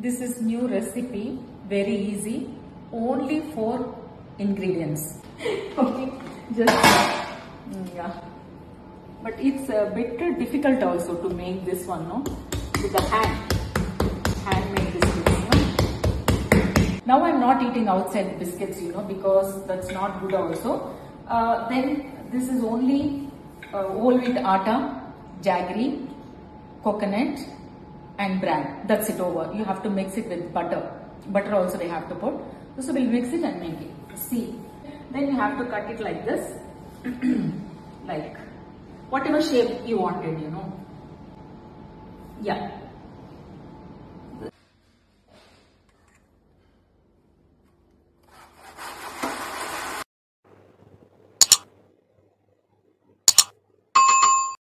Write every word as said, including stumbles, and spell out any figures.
This is new recipe, very easy, only four ingredients. Okay, just mm, yeah. But it's a bit difficult also to make this one, no? With the hand, handmade biscuits, no? Now I'm not eating outside biscuits, you know, because that's not good also. Uh, then this is only uh, whole wheat atta, jaggery, coconut and bran. That's it over. You have to mix it with butter. Butter also they have to put. So we'll mix it and make it. See. Then you have to cut it like this. Like whatever shape you wanted, you know. Yeah.